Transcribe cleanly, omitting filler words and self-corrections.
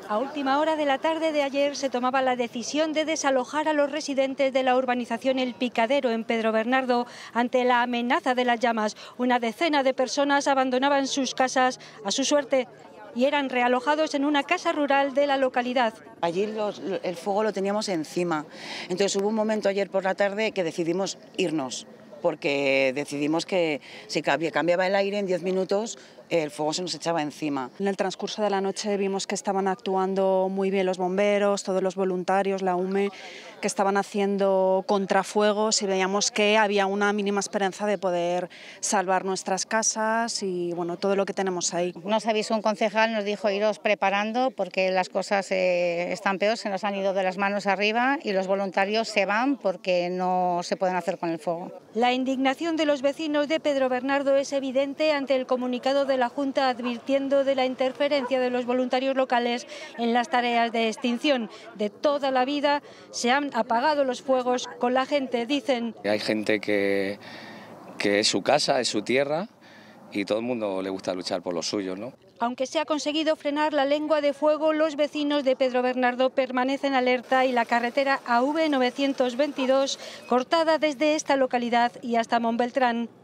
A última hora de la tarde de ayer se tomaba la decisión de desalojar a los residentes de la urbanización El Picadero en Pedro Bernardo ante la amenaza de las llamas. Una decena de personas abandonaban sus casas a su suerte y eran realojados en una casa rural de la localidad. Allí el fuego lo teníamos encima, entonces hubo un momento ayer por la tarde que decidimos irnos, porque decidimos que si cambiaba el aire en 10 minutos el fuego se nos echaba encima. En el transcurso de la noche vimos que estaban actuando muy bien los bomberos, todos los voluntarios, la UME, que estaban haciendo contrafuegos y veíamos que había una mínima esperanza de poder salvar nuestras casas y bueno, todo lo que tenemos ahí. Nos avisó un concejal, nos dijo iros preparando porque las cosas están peor, se nos han ido de las manos arriba y los voluntarios se van porque no se pueden hacer con el fuego. La indignación de los vecinos de Pedro Bernardo es evidente ante el comunicado de la Junta advirtiendo de la interferencia de los voluntarios locales en las tareas de extinción. De toda la vida se han apagado los fuegos con la gente, dicen. Hay gente que es su casa, es su tierra y todo el mundo le gusta luchar por lo suyo, ¿no? Aunque se ha conseguido frenar la lengua de fuego, los vecinos de Pedro Bernardo permanecen alerta y la carretera AV 922 cortada desde esta localidad y hasta Montbeltrán.